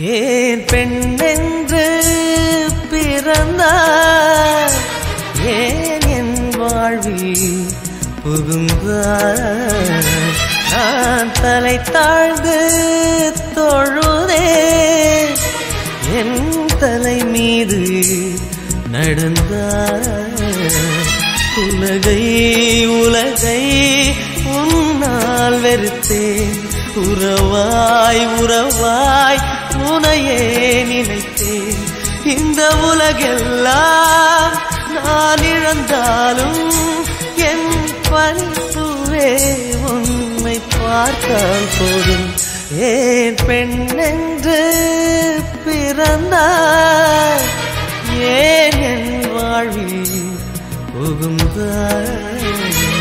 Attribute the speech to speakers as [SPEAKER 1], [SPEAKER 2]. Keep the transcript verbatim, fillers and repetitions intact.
[SPEAKER 1] ஏன் பெண்ணென்று பிறந்தார், ஏன் என் வாழ்வில் புகுந்தார். நான் தலை தாழ்ந்து தொழுதேன், என் தலை மீது நடந்தார். உலகை உலகை உன்னால் வெறுத்தேன், உறவாய் உறவாய் உனையே நினைத்தேன். இந்த உலகெல்லாம் நான் இழந்தாலும் என் பரிசுவே உன்னை பார்த்தால் போதும். ஏன் பெண்ணென்று பிறந்தாய், ஏன் என் வாழ்வில் புகுந்தாய்.